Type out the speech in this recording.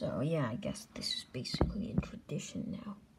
So yeah, I guess this is basically a tradition now.